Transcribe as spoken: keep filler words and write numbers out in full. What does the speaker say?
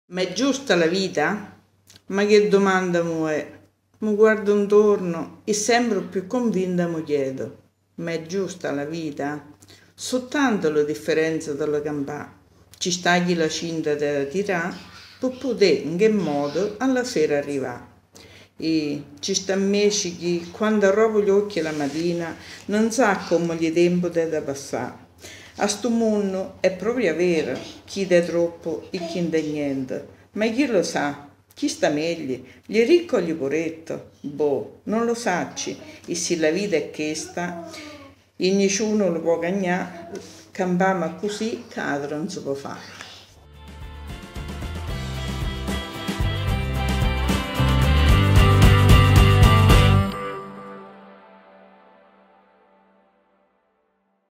Ma è giusta la vita? Ma che domanda mu è? Mi guardo intorno e sempre più convinta mi chiedo: ma è giusta la vita? Soltanto la differenza dalla campà. Ci stagli la cinta da tirare per poter in che modo alla sera arrivare. E ci sta invece che quando arrovo gli occhi la mattina non sa come gli tempo da passare. A sto mondo è proprio vero chi dà troppo e chi dà niente, ma chi lo sa? Chi sta meglio? Gli ricchi o gli poretto? Boh, non lo sacci. E se la vita è questa, e nessuno lo può cagnare, cambiamo così che altro non si può fare.